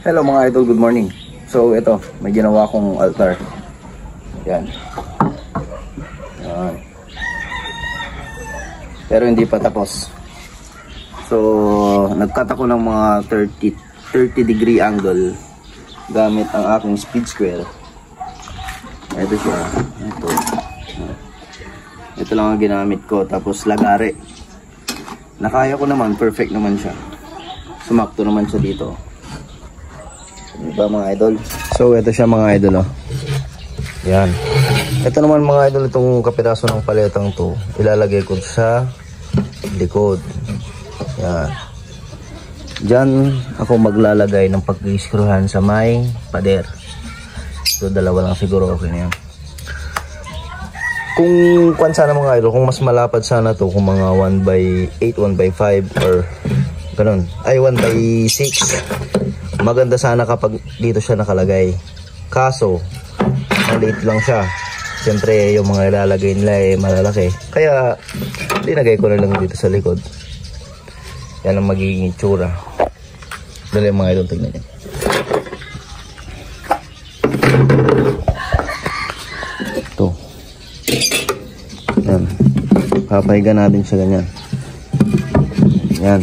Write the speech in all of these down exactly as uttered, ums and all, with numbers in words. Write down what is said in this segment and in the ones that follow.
Hello mga idol, good morning. So ito, may ginawa kong altar. Yan. Yan. Pero hindi pa tapos. So nagkat ako ng mga thirty degree angle gamit ang aking speed square. Ito siya. Ito. Ito lang ang ginamit ko. Tapos lagare. Nakaya ko naman, perfect naman siya. Sumakto naman siya dito. Diba mga idol? So ito siya mga idol, oh. Yan. Ito naman mga idol, itong kapiraso ng paletang to, ilalagay ko sa likod. Yan. Diyan ako maglalagay ng pag-iskruhan sa may pader. So dalawa lang siguro, okay na yan. Kung kung sana mga idol, kung mas malapad sana to, kung mga one by eight, one by five or ganun, ay one by six, maganda sana kapag dito siya nakalagay. Kaso maliit lang siya, siyempre yung mga ilalagay nila ay malalaki, kaya linagay ko na lang dito sa likod. Yan ang magiging itsura. Dali mga idol, tignan nyo. Ito. Yan. Papahiga natin siya ganyan. Yan.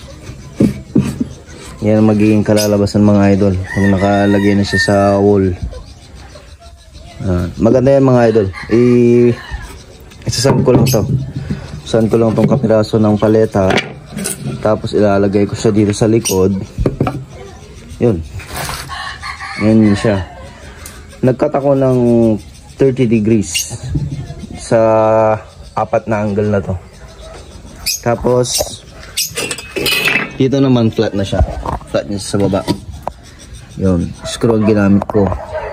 Yan ang magiging kalalabasan mga idol kung nakalagay na siya sa wall. Uh, maganda yan mga idol. I isasand ko lang to. Sand ko lang tong kapiraso ng paleta. Tapos ilalagay ko siya dito sa likod. Yun. Yan yun siya. Nagkat ako ng thirty degrees sa apat na angle na to. Tapos dito naman flat na siya. Flat niya sa baba. Yun. Screw ang ginamit ko.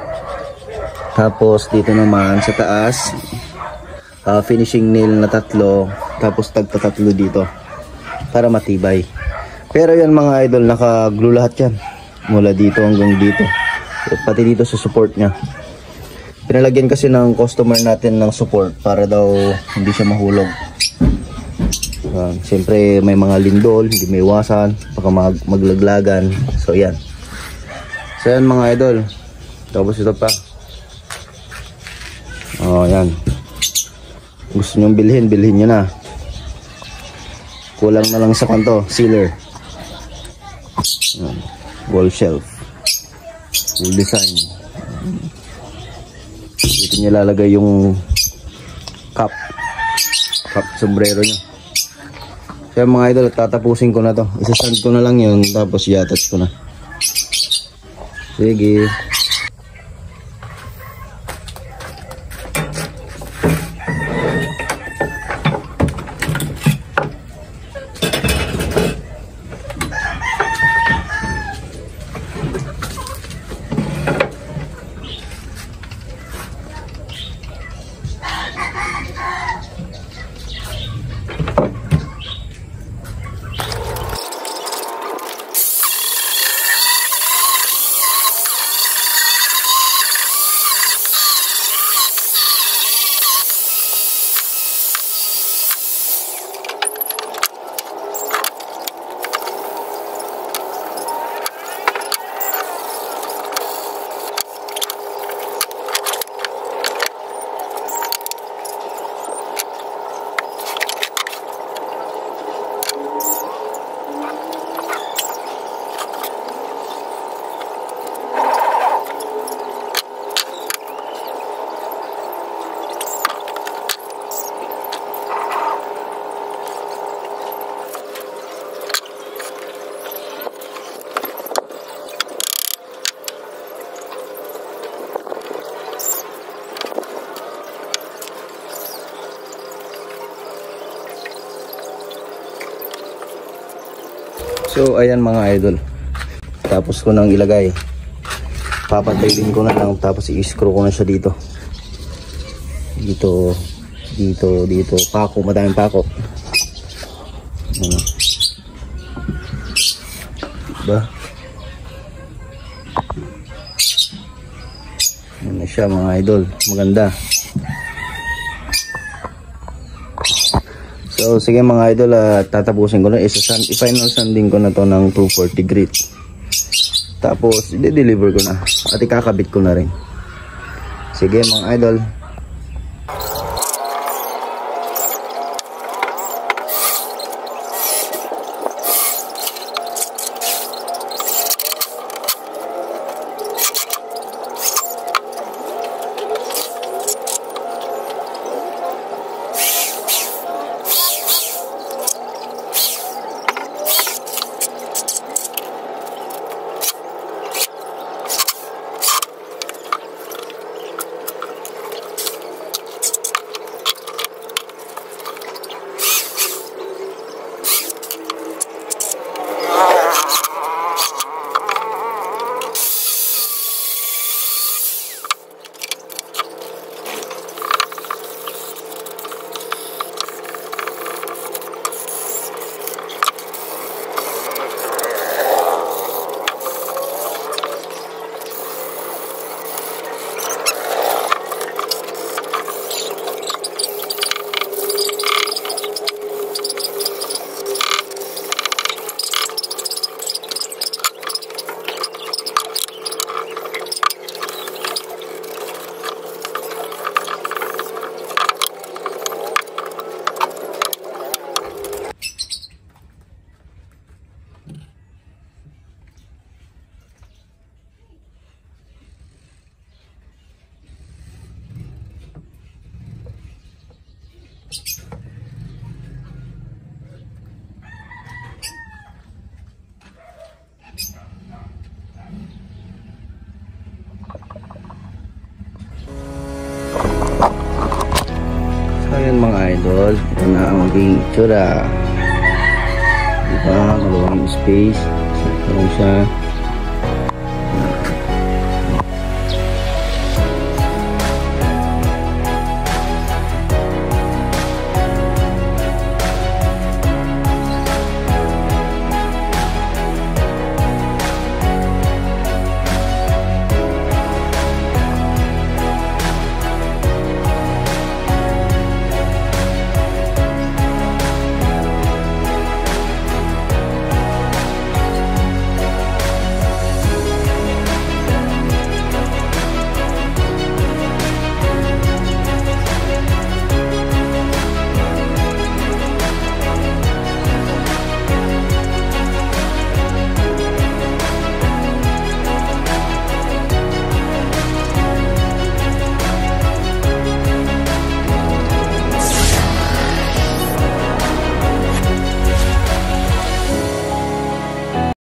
Tapos dito naman sa taas, uh, finishing nail na tatlo. Tapos tagtatatlo dito para matibay. Pero yan mga idol, naka-glue lahat yan. Mula dito hanggang dito. Pati dito sa support niya. Pinalagyan kasi ng customer natin ng support para daw hindi siya mahulog. Uh, Siyempre may mga lindol, hindi may iwasan, baka mag maglaglagan. So yan. So yan mga idol. Tapos ito pa. Oh yan. Gusto nyong bilhin, bilhin nyo na. Kulang na lang sa kanto, sealer. Yan. Wall shelf. Full design. Dito nyo lalagay yung cup. Cup sombrero nyo. Kaya mga idol, tatapusin ko na to. Isasand ko na lang yun, tapos i-attach ko na. Sige. So ayan mga idol, tapos ko nang ilagay, papatayin ko na lang, tapos i-screw ko na siya dito dito dito dito pako, madaming pako. Ano ba, yan na siya mga idol, maganda. So sige mga idol, uh, tatapusin ko na, isa-final sanding ko na to ng two forty grit. Tapos i-deliver ko na at ikakabit ko na rin. Sige mga idol. Ayan mga idol, ito na ang magiging itsura. Diba, malawang yung space. Ito lang siya.